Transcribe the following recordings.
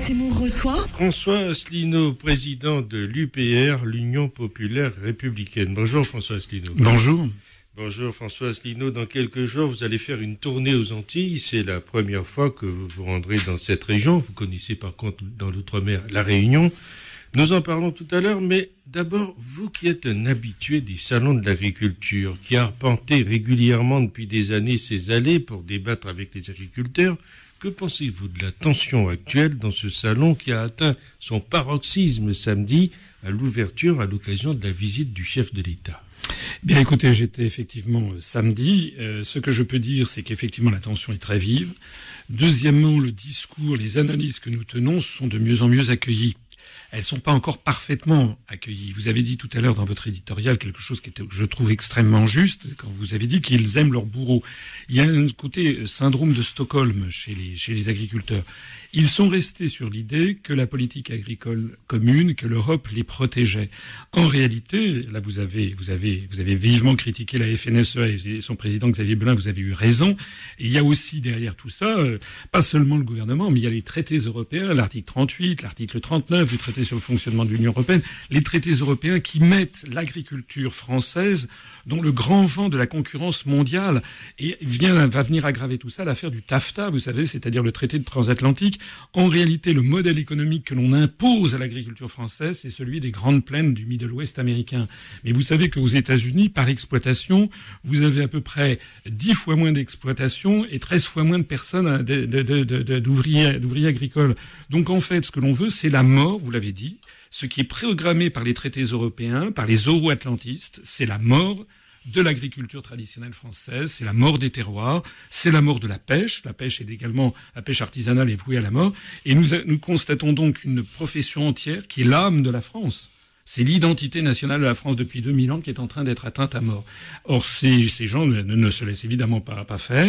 Seymour reçoit François Asselineau, président de l'UPR, l'Union Populaire Républicaine. Bonjour François Asselineau. Bonjour. Bonjour François Asselineau. Dans quelques jours, vous allez faire une tournée aux Antilles. C'est la première fois que vous vous rendrez dans cette région. Vous connaissez par contre dans l'outre-mer la Réunion. Nous en parlons tout à l'heure, mais d'abord, vous qui êtes un habitué des salons de l'agriculture, qui arpentez régulièrement depuis des années ces allées pour débattre avec les agriculteurs, que pensez-vous de la tension actuelle dans ce salon qui a atteint son paroxysme samedi à l'ouverture à l'occasion de la visite du chef de l'État? Bien écoutez, j'étais effectivement samedi. Ce que je peux dire, c'est qu'effectivement la tension est très vive. Deuxièmement, le discours, les analyses que nous tenons sont de mieux en mieux accueillies. Elles sont pas encore parfaitement accueillies. Vous avez dit tout à l'heure dans votre éditorial quelque chose qui était, je trouve, extrêmement juste, quand vous avez dit qu'ils aiment leur bourreau. Il y a un côté syndrome de Stockholm chez les agriculteurs. Ils sont restés sur l'idée que la politique agricole commune, que l'Europe les protégeait. En réalité, là vous avez vivement critiqué la FNSEA et son président Xavier Belin, vous avez eu raison. Et il y a aussi derrière tout ça, pas seulement le gouvernement, mais il y a les traités européens, l'article 38, l'article 39 du traité sur le fonctionnement de l'Union européenne, les traités européens qui mettent l'agriculture française dans le grand vent de la concurrence mondiale. Et va venir aggraver tout ça l'affaire du TAFTA, vous savez, c'est-à-dire le traité de transatlantique. En réalité, le modèle économique que l'on impose à l'agriculture française, c'est celui des grandes plaines du Middle West américain. Mais vous savez qu'aux États-Unis, par exploitation, vous avez à peu près 10 fois moins d'exploitation et 13 fois moins de personnes, d'ouvriers agricoles. Donc en fait, ce que l'on veut, c'est la mort, vous l'avez dit. Ce qui est programmé par les traités européens, par les euro-atlantistes, c'est la mort de l'agriculture traditionnelle française, c'est la mort des terroirs, c'est la mort de la pêche. La pêche est également, la pêche artisanale est vouée à la mort. Et nous constatons donc une profession entière qui est l'âme de la France. C'est l'identité nationale de la France depuis 2000 ans qui est en train d'être atteinte à mort. Or, ces gens ne se laissent évidemment pas faire.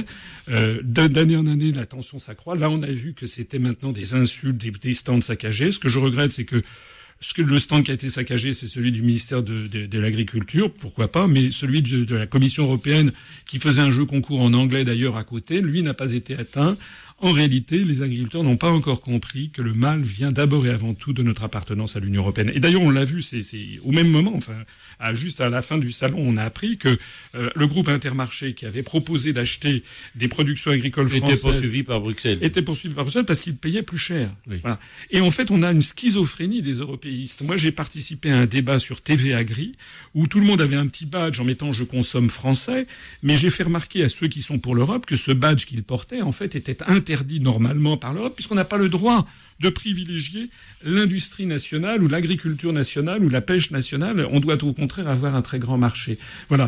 D'année en année, la tension s'accroît. Là, on a vu que c'était maintenant des insultes, des stands saccagés. Ce que je regrette, c'est que le stand qui a été saccagé, c'est celui du ministère de l'Agriculture, pourquoi pas, mais celui de la Commission européenne, qui faisait un jeu concours en anglais d'ailleurs à côté, lui n'a pas été atteint. En réalité, les agriculteurs n'ont pas encore compris que le mal vient d'abord et avant tout de notre appartenance à l'Union européenne. Et d'ailleurs, on l'a vu, c'est au même moment, juste à la fin du salon, on a appris que le groupe Intermarché, qui avait proposé d'acheter des productions agricoles françaises, était poursuivi par Bruxelles parce qu'il payait plus cher. Oui. Voilà. Et en fait, on a une schizophrénie des européistes. Moi, j'ai participé à un débat sur TV Agri où tout le monde avait un petit badge en mettant "je consomme français", mais j'ai fait remarquer à ceux qui sont pour l'Europe que ce badge qu'ils portaient, en fait, était interdit normalement par l'Europe, puisqu'on n'a pas le droit de privilégier l'industrie nationale ou l'agriculture nationale ou la pêche nationale. On doit au contraire avoir un très grand marché. Voilà.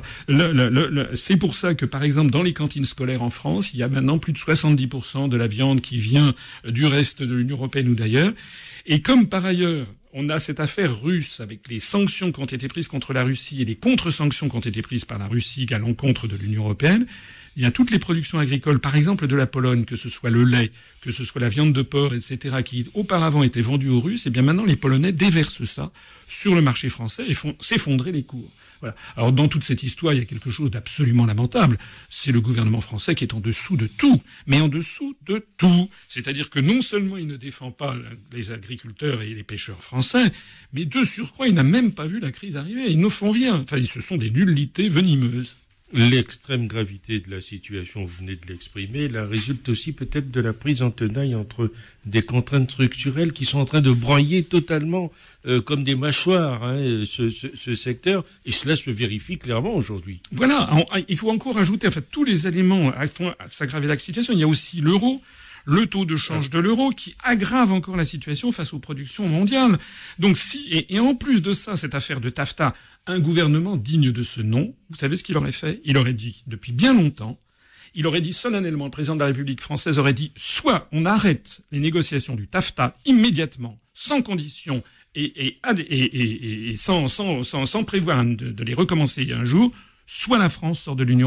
C'est pour ça que, par exemple, dans les cantines scolaires en France, il y a maintenant plus de 70% de la viande qui vient du reste de l'Union européenne ou d'ailleurs. Et comme par ailleurs, on a cette affaire russe avec les sanctions qui ont été prises contre la Russie et les contre-sanctions qui ont été prises par la Russie à l'encontre de l'Union européenne, il y a toutes les productions agricoles, par exemple de la Pologne, que ce soit le lait, que ce soit la viande de porc, etc., qui auparavant étaient vendues aux Russes, et bien maintenant les Polonais déversent ça sur le marché français et font s'effondrer les cours. Voilà. Alors dans toute cette histoire, il y a quelque chose d'absolument lamentable. C'est le gouvernement français qui est en dessous de tout, mais en dessous de tout. C'est-à-dire que non seulement il ne défend pas les agriculteurs et les pêcheurs français, mais de surcroît, il n'a même pas vu la crise arriver. Ils ne font rien. Enfin, ce sont des nullités venimeuses. L'extrême gravité de la situation, vous venez de l'exprimer, là résulte aussi peut-être de la prise en tenaille entre des contraintes structurelles qui sont en train de broyer totalement comme des mâchoires ce secteur, et cela se vérifie clairement aujourd'hui. Voilà, il faut encore ajouter tous les éléments font s'aggraver la situation. Il y a aussi l'euro, le taux de change de l'euro qui aggrave encore la situation face aux productions mondiales. Donc et en plus de ça, cette affaire de TAFTA, un gouvernement digne de ce nom, vous savez ce qu'il aurait fait? Il aurait dit, depuis bien longtemps, il aurait dit solennellement, le président de la République française aurait dit, soit on arrête les négociations du TAFTA immédiatement, sans condition, et sans prévoir de les recommencer un jour, soit la France sort de l'Union européenne.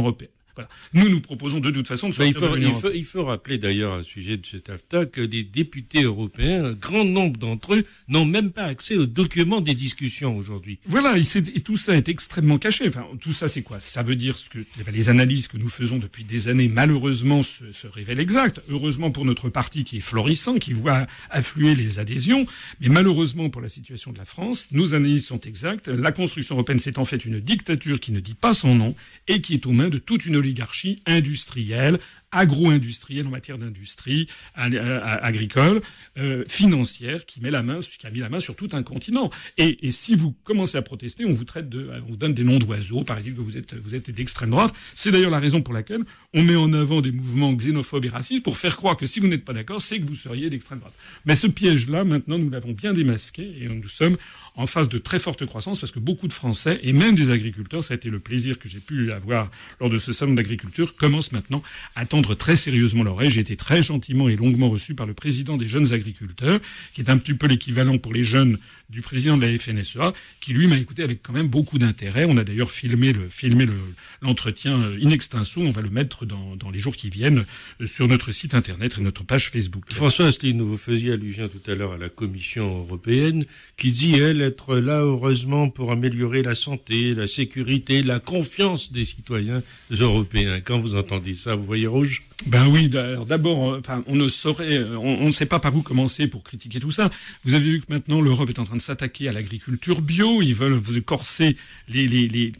Voilà. Nous proposons de toute façon de sortir de l'Union européenne. Il faut rappeler d'ailleurs à ce sujet de cet AFTA que les députés européens, un grand nombre d'entre eux, n'ont même pas accès aux documents des discussions aujourd'hui. Voilà, et tout ça est extrêmement caché. Enfin, tout ça, c'est quoi? Ça veut dire que les analyses que nous faisons depuis des années, malheureusement, se révèlent exactes. Heureusement pour notre parti qui est florissant, qui voit affluer les adhésions, mais malheureusement pour la situation de la France, nos analyses sont exactes. La construction européenne, c'est en fait une dictature qui ne dit pas son nom et qui est aux mains de toute une oligarchie industrielle, agro-industrielle en matière d'industrie agricole, financière, qui a mis la main sur tout un continent. Et si vous commencez à protester, on vous donne des noms d'oiseaux, par exemple que vous êtes d'extrême droite. C'est d'ailleurs la raison pour laquelle on met en avant des mouvements xénophobes et racistes pour faire croire que si vous n'êtes pas d'accord, c'est que vous seriez d'extrême droite. Mais ce piège-là, maintenant, nous l'avons bien démasqué et nous sommes en phase de très forte croissance parce que beaucoup de Français et même des agriculteurs, ça a été le plaisir que j'ai pu avoir lors de ce salon d'agriculture, commencent maintenant à tendre très sérieusement l'oreille. J'ai été très gentiment et longuement reçu par le président des jeunes agriculteurs, qui est un petit peu l'équivalent pour les jeunes du président de la FNSEA, qui lui m'a écouté avec quand même beaucoup d'intérêt. On a d'ailleurs filmé l'entretien in extenso. On va le mettre dans les jours qui viennent sur notre site internet et notre page Facebook. François Asselineau, vous faisiez allusion tout à l'heure à la Commission européenne, qui dit, elle, être là, heureusement, pour améliorer la santé, la sécurité, la confiance des citoyens européens. Quand vous entendez ça, vous voyez rouge? Ben oui, alors d'abord, on ne sait pas par où commencer pour critiquer tout ça. Vous avez vu que maintenant l'Europe est en train de s'attaquer à l'agriculture bio. Ils veulent corser les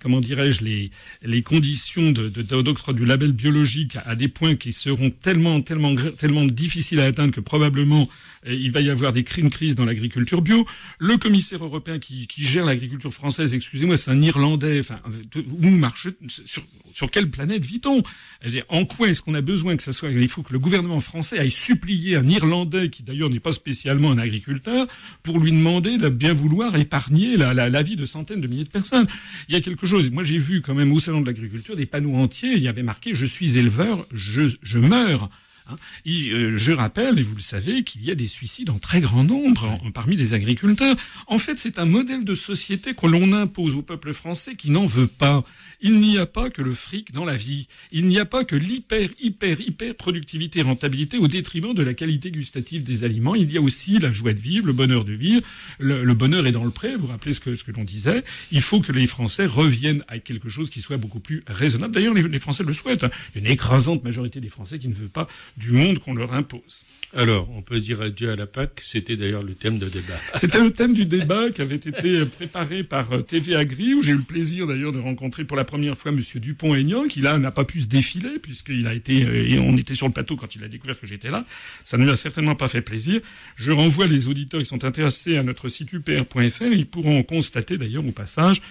conditions d'octroi du label biologique à des points qui seront tellement difficiles à atteindre que probablement il va y avoir une crise dans l'agriculture bio. Le commissaire européen qui gère l'agriculture française, excusez-moi, c'est un Irlandais. Enfin, où marche sur quelle planète vit-on? En quoi est-ce qu'on a besoin que ça soit? Il faut que le gouvernement français aille supplier un Irlandais, qui d'ailleurs n'est pas spécialement un agriculteur, pour lui demander de bien vouloir épargner la vie de centaines de milliers de personnes. Il y a quelque chose. Moi, j'ai vu quand même au salon de l'agriculture des panneaux entiers. Il y avait marqué: je suis éleveur, je meurs. Je rappelle, et vous le savez, qu'il y a des suicides en très grand nombre parmi les agriculteurs. En fait, c'est un modèle de société que l'on impose au peuple français qui n'en veut pas. Il n'y a pas que le fric dans la vie. Il n'y a pas que hyper productivité et rentabilité au détriment de la qualité gustative des aliments. Il y a aussi la joie de vivre, le bonheur de vivre. Le bonheur est dans le pré. Vous vous rappelez ce que l'on disait. Il faut que les Français reviennent à quelque chose qui soit beaucoup plus raisonnable. D'ailleurs, les Français le souhaitent. Il y a une écrasante majorité des Français qui ne veut pas du monde qu'on leur impose. Alors, on peut dire adieu à la Pâque. C'était d'ailleurs le thème de débat. C'était le thème du débat qui avait été préparé par TV Agri, où j'ai eu le plaisir d'ailleurs de rencontrer pour la première fois Monsieur Dupont-Aignan, qui là n'a pas pu se défiler puisqu'il a été, et on était sur le plateau quand il a découvert que j'étais là. Ça ne lui a certainement pas fait plaisir. Je renvoie les auditeurs qui sont intéressés à notre site upr.fr. Ils pourront constater d'ailleurs au passage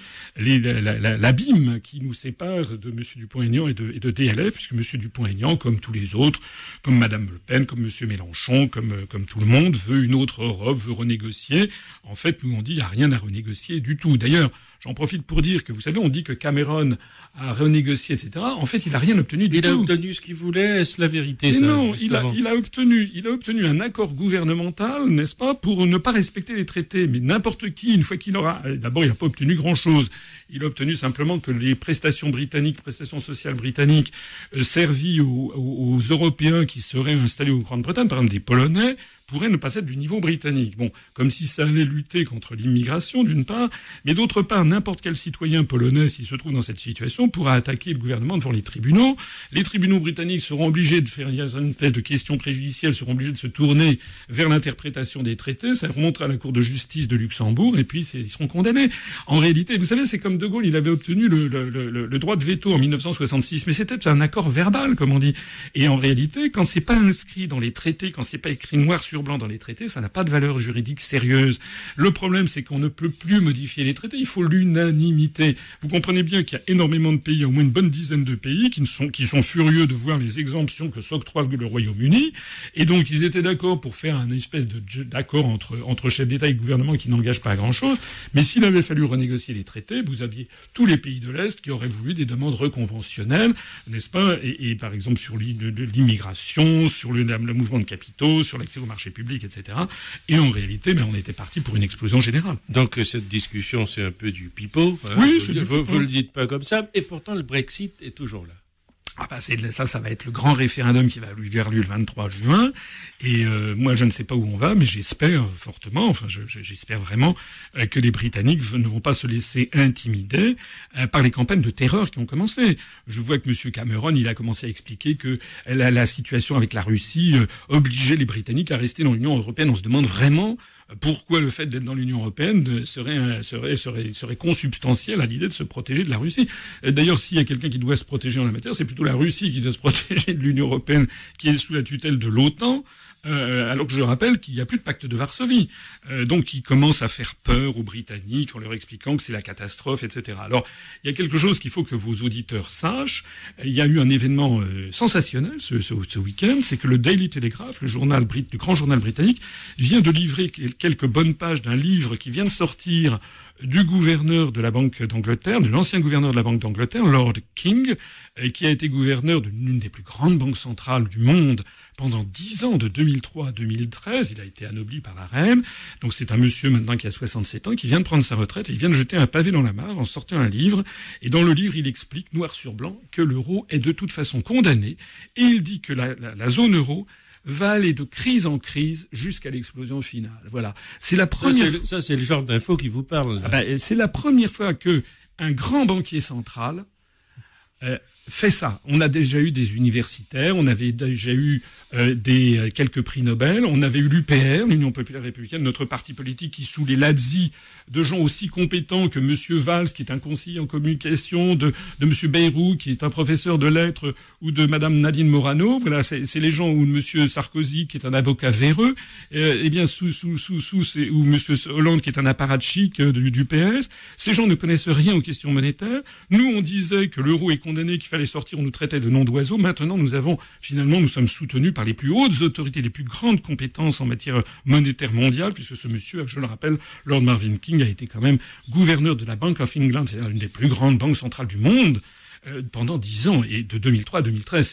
l'abîme qui nous sépare de Monsieur Dupont-Aignan et de DLF, puisque Monsieur Dupont-Aignan, comme tous les autres, comme Madame Le Pen, comme Monsieur Mélenchon, comme tout le monde, veut une autre Europe, veut renégocier. En fait, nous on dit il n'y a rien à renégocier du tout. D'ailleurs, j'en profite pour dire que, vous savez, on dit que Cameron a renégocié, etc. En fait, il n'a rien obtenu du tout. Il a obtenu ce qu'il voulait, est-ce la vérité? Mais ça, non, il a obtenu un accord gouvernemental, n'est-ce pas, pour ne pas respecter les traités. Mais n'importe qui, une fois qu'il aura... D'abord, il n'a pas obtenu grand-chose. Il a obtenu simplement que les prestations sociales britanniques servies aux Européens qui seraient installés en Grande-Bretagne, par exemple des Polonais, pourrait ne pas être du niveau britannique. Bon, comme si ça allait lutter contre l'immigration, d'une part, mais d'autre part, n'importe quel citoyen polonais, s'il se trouve dans cette situation, pourra attaquer le gouvernement devant les tribunaux. Les tribunaux britanniques seront obligés de faire, il y a une espèce de question préjudicielle, seront obligés de se tourner vers l'interprétation des traités, ça remontera à la Cour de justice de Luxembourg, et puis ils seront condamnés. En réalité, vous savez, c'est comme De Gaulle, il avait obtenu le droit de veto en 1966, mais c'était un accord verbal, comme on dit. Et en réalité, quand c'est pas inscrit dans les traités, quand c'est pas écrit noir sur blanc dans les traités, ça n'a pas de valeur juridique sérieuse. Le problème, c'est qu'on ne peut plus modifier les traités. Il faut l'unanimité. Vous comprenez bien qu'il y a énormément de pays, au moins une bonne dizaine de pays, qui sont furieux de voir les exemptions que s'octroie le Royaume-Uni. Et donc, ils étaient d'accord pour faire un espèce d'accord entre chefs d'État et gouvernement qui n'engage pas à grand-chose. Mais s'il avait fallu renégocier les traités, vous aviez tous les pays de l'Est qui auraient voulu des demandes reconventionnelles, n'est-ce pas? Et par exemple, sur l'immigration, sur le mouvement de capitaux, sur l'accès au marché public, etc. Et en réalité, on était parti pour une explosion générale. Donc cette discussion, c'est un peu du pipeau. Hein, oui, vous le dites pas comme ça, et pourtant le Brexit est toujours là. Ça va être le grand référendum qui va avoir lieu le 23 juin. Et moi, je ne sais pas où on va, mais j'espère fortement, j'espère vraiment que les Britanniques ne vont pas se laisser intimider par les campagnes de terreur qui ont commencé. Je vois que M. Cameron, il a commencé à expliquer que la situation avec la Russie obligeait les Britanniques à rester dans l'Union européenne. On se demande vraiment pourquoi le fait d'être dans l'Union européenne serait consubstantiel à l'idée de se protéger de la Russie. D'ailleurs, s'il y a quelqu'un qui doit se protéger en la matière, c'est plutôt la Russie qui doit se protéger de l'Union européenne, qui est sous la tutelle de l'OTAN. Alors que je rappelle qu'il n'y a plus de pacte de Varsovie. Donc ils commencent à faire peur aux Britanniques en leur expliquant que c'est la catastrophe, etc. Alors il y a quelque chose qu'il faut que vos auditeurs sachent. Il y a eu un événement sensationnel ce week-end, c'est que le Daily Telegraph, le grand journal britannique, vient de livrer quelques bonnes pages d'un livre qui vient de sortir du gouverneur de la Banque d'Angleterre, de l'ancien gouverneur de la Banque d'Angleterre, Lord King, qui a été gouverneur de l'une des plus grandes banques centrales du monde pendant 10 ans, de 2003 à 2013. Il a été anobli par la reine. Donc c'est un monsieur maintenant qui a 67 ans, qui vient de prendre sa retraite et il vient de jeter un pavé dans la mare en sortant un livre. Et dans le livre, il explique, noir sur blanc, que l'euro est de toute façon condamné. Et il dit que la zone euro va aller de crise en crise jusqu'à l'explosion finale. Voilà. C'est la première. Ça, c'est le genre d'info qui vous parle. C'est la première fois que un grand banquier central fait ça. On a déjà eu des universitaires, on avait déjà eu quelques prix Nobel, on avait eu l'UPR, l'Union populaire républicaine, notre parti politique qui sous les lazzi de gens aussi compétents que Monsieur Valls, qui est un conseiller en communication, de Monsieur Bayrou, qui est un professeur de lettres, ou de Madame Nadine Morano. Voilà, c'est les gens, ou de Monsieur Sarkozy, qui est un avocat véreux, eh bien ou Monsieur Hollande, qui est un apparatchik du PS. Ces gens ne connaissent rien aux questions monétaires. Nous, on disait que l'euro est condamné, qu'il fallait sortir, on nous traitait de nom d'oiseau. Maintenant, nous sommes soutenus par les plus hautes autorités, les plus grandes compétences en matière monétaire mondiale, puisque ce monsieur, je le rappelle, Lord Marvin King, a été quand même gouverneur de la Bank of England, c'est-à-dire l'une des plus grandes banques centrales du monde, pendant 10 ans, et de 2003 à 2013,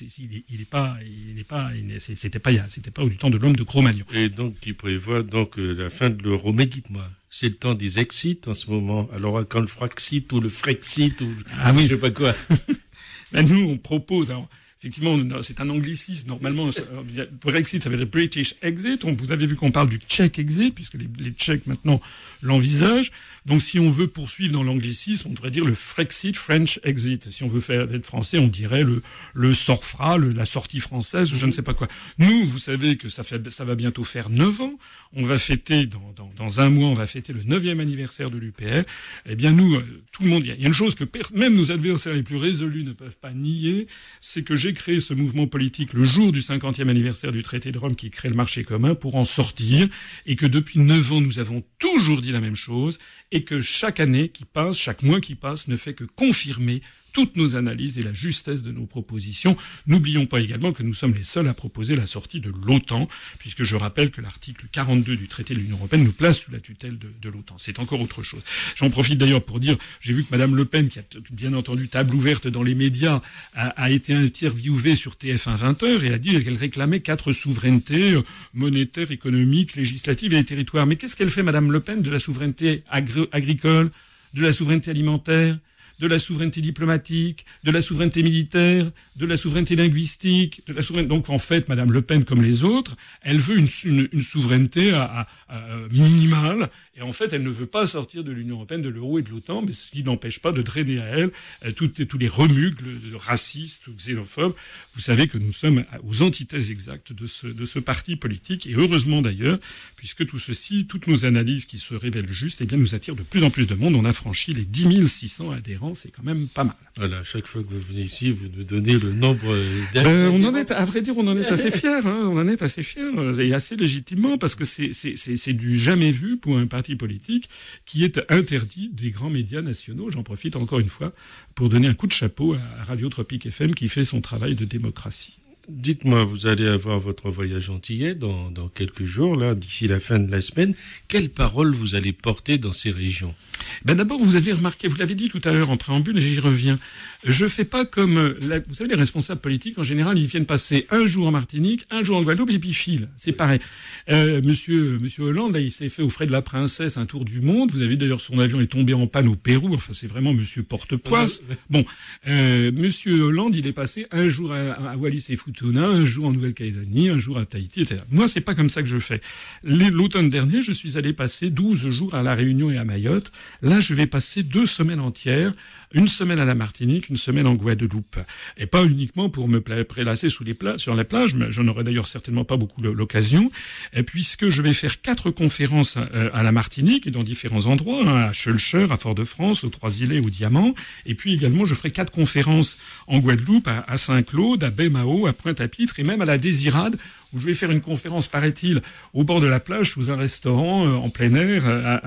c'était pas du temps de l'homme de Cro-Magnon. Et donc, qui prévoit la fin de l'euro. Mais dites-moi, c'est le temps des exits en ce moment. Alors, quand le Fraxit ou le Frexit ou je sais pas quoi. Nous, on propose. Alors, effectivement, c'est un anglicisme. Normalement, Brexit, ça veut dire British Exit. Vous avez vu qu'on parle du Czech Exit, puisque les Tchèques, maintenant, l'envisagent. Donc, si on veut poursuivre dans l'anglicisme, on devrait dire le Frexit, French Exit. Si on veut être français, on dirait le SORFRA, la sortie française, ou je ne sais pas quoi. Nous, vous savez que ça va bientôt faire 9 ans. On va fêter, dans un mois, on va fêter le 9e anniversaire de l'UPR. Eh bien, nous, tout le monde, il y a une chose que même nos adversaires les plus résolus ne peuvent pas nier, c'est que j'ai créé ce mouvement politique le jour du 50e anniversaire du traité de Rome qui crée le marché commun pour en sortir, et que depuis 9 ans, nous avons toujours dit la même chose, et que chaque année qui passe, chaque mois qui passe, ne fait que confirmer toutes nos analyses et la justesse de nos propositions. N'oublions pas également que nous sommes les seuls à proposer la sortie de l'OTAN, puisque je rappelle que l'article 42 du traité de l'Union européenne nous place sous la tutelle de l'OTAN. C'est encore autre chose. J'en profite d'ailleurs pour dire, j'ai vu que Madame Le Pen, qui a bien entendu table ouverte dans les médias, a été interviewée sur TF1 20h et a dit qu'elle réclamait 4 souverainetés monétaires, économiques, législatives et territoires. Mais qu'est-ce qu'elle fait, Madame Le Pen, de la souveraineté agricole, de la souveraineté alimentaire, de la souveraineté diplomatique, de la souveraineté militaire, de la souveraineté linguistique, Donc en fait, Madame Le Pen, comme les autres, elle veut une souveraineté minimale, et en fait, elle ne veut pas sortir de l'Union européenne, de l'euro et de l'OTAN, mais ce qui n'empêche pas de drainer à elle tous les remugles racistes ou xénophobes. Vous savez que nous sommes aux antithèses exactes de ce parti politique, et heureusement d'ailleurs, puisque tout ceci, toutes nos analyses qui se révèlent justes, eh bien, nous attirent de plus en plus de monde. On a franchi les 10 600 adhérents, c'est quand même pas mal. Voilà, à chaque fois que vous venez ici, vous nous donnez le nombre à vrai dire, on en est assez fiers, on en est assez fiers, et assez légitimement, parce que c'est du jamais vu pour un parti politique qui est interdit des grands médias nationaux. J'en profite encore une fois pour donner un coup de chapeau à Radio Tropique FM qui fait son travail de démocratie. Dites-moi, vous allez avoir votre voyage antillais dans quelques jours, là, d'ici la fin de la semaine. Quelles paroles vous allez porter dans ces régions? D'abord, vous avez remarqué, vous l'avez dit tout à l'heure en préambule, et j'y reviens. Je fais pas comme, vous savez, les responsables politiques, en général, ils viennent passer un jour en Martinique, un jour en Guadeloupe, et puis ils filent. C'est pareil. Monsieur Hollande, là, il s'est fait aux frais de la princesse un tour du monde. Vous avez d'ailleurs, son avion est tombé en panne au Pérou. Enfin, c'est vraiment Monsieur Porte-Poisse. Bon, Monsieur Hollande, il est passé un jour à Wallis et Futuna, un jour en Nouvelle-Calédonie, un jour à Tahiti, etc. Moi, c'est pas comme ça que je fais. L'automne dernier, je suis allé passer 12 jours à La Réunion et à Mayotte. Là, je vais passer 2 semaines entières, une semaine à la Martinique, une semaine en Guadeloupe. Et pas uniquement pour me prélasser sur la plage, mais j'en aurai d'ailleurs certainement pas beaucoup l'occasion, puisque je vais faire 4 conférences à la Martinique et dans différents endroits, à Schœlcher, à Fort-de-France, aux Trois-Îlets, aux Diamants. Et puis également, je ferai 4 conférences en Guadeloupe, à Saint-Claude, à Baie-Mao, à Pointe-à-Pitre et même à la Désirade, où je vais faire une conférence, paraît-il, au bord de la plage, sous un restaurant, en plein air.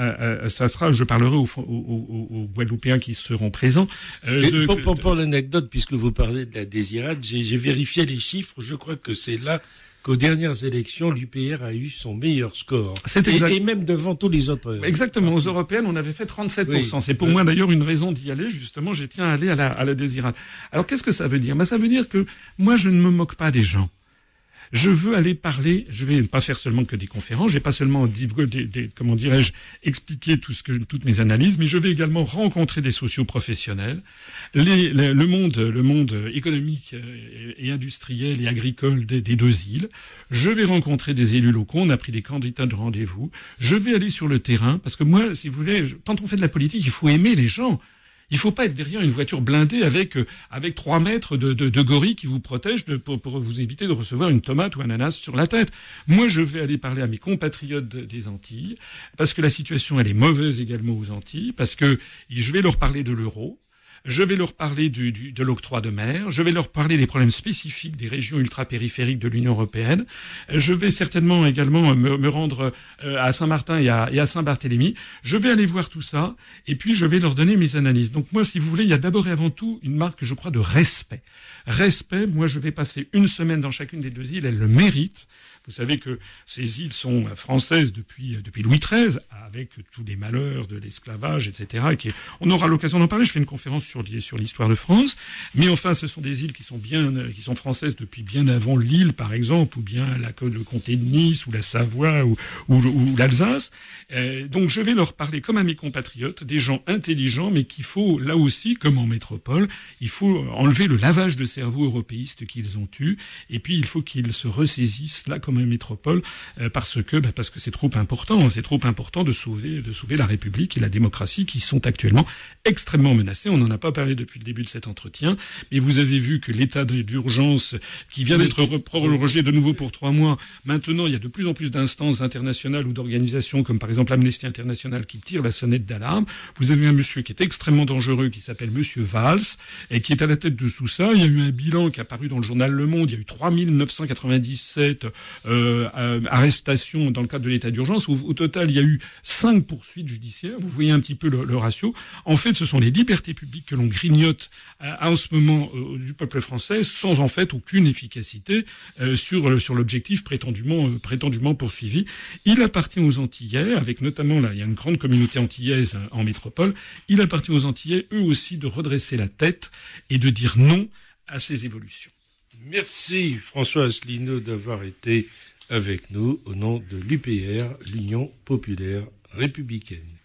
Je parlerai aux Guadeloupéens qui seront présents. Pour l'anecdote, puisque vous parlez de la Désirade, j'ai vérifié les chiffres. Je crois que c'est là qu'aux dernières élections, l'UPR a eu son meilleur score. Et même devant tous les autres. Exactement. Aux européennes, on avait fait 37%. Oui. C'est pour moi d'ailleurs une raison d'y aller. Justement, j'ai tiens à aller à la Désirade. Alors, qu'est-ce que ça veut dire? Ça veut dire que moi, je ne me moque pas des gens. Je veux aller parler, je vais pas faire seulement que des conférences, je vais pas seulement comment dirais-je, expliquer toutes mes analyses, mais je vais également rencontrer des socioprofessionnels, le monde économique et industriel et agricole des 2 îles. Je vais rencontrer des élus locaux, on a pris des candidats de rendez-vous. Je vais aller sur le terrain, parce que moi, si vous voulez, quand on fait de la politique, il faut aimer les gens. Il faut pas être derrière une voiture blindée avec 3 mètres de gorilles qui vous protègent pour vous éviter de recevoir une tomate ou un ananas sur la tête. Moi, je vais aller parler à mes compatriotes des Antilles, parce que la situation, elle est mauvaise également aux Antilles, parce que je vais leur parler de l'euro. Je vais leur parler de l'octroi de mer. Je vais leur parler des problèmes spécifiques des régions ultra-périphériques de l'Union européenne. Je vais certainement également me rendre à Saint-Martin et à Saint-Barthélemy. Je vais aller voir tout ça et puis je vais leur donner mes analyses. Donc moi, si vous voulez, il y a d'abord et avant tout une marque, je crois, de respect. Respect, moi je vais passer une semaine dans chacune des 2 îles, elles le méritent. Vous savez que ces îles sont françaises depuis Louis XIII, avec tous les malheurs de l'esclavage, etc. On aura l'occasion d'en parler. Je fais une conférence sur l'histoire de France. Mais enfin, ce sont des îles qui sont françaises depuis bien avant l'île, par exemple, ou bien le comté de Nice, ou la Savoie, ou l'Alsace. Donc, je vais leur parler comme à mes compatriotes, des gens intelligents, mais qu'il faut, là aussi, comme en métropole, il faut enlever le lavage de cerveau européiste qu'ils ont eu. Et puis, il faut qu'ils se ressaisissent, là, comme métropole, parce que c'est trop important. C'est trop important de sauver la République et la démocratie qui sont actuellement extrêmement menacées. On n'en a pas parlé depuis le début de cet entretien, mais vous avez vu que l'état d'urgence qui vient d'être prorogé de nouveau pour 3 mois, maintenant il y a de plus en plus d'instances internationales ou d'organisations comme par exemple Amnesty International qui tirent la sonnette d'alarme. Vous avez un monsieur qui est extrêmement dangereux qui s'appelle Monsieur Valls et qui est à la tête de tout ça. Il y a eu un bilan qui est apparu dans le journal Le Monde. Il y a eu 3997 arrestations dans le cadre de l'état d'urgence. Au total, il y a eu 5 poursuites judiciaires. Vous voyez un petit peu le ratio. En fait, ce sont les libertés publiques que l'on grignote en ce moment du peuple français sans en fait aucune efficacité sur l'objectif prétendument poursuivi. Il appartient aux Antillais, avec notamment là, il y a une grande communauté antillaise en métropole. Il appartient aux Antillais, eux aussi, de redresser la tête et de dire non à ces évolutions. Merci François Asselineau d'avoir été avec nous au nom de l'UPR, l'Union populaire républicaine.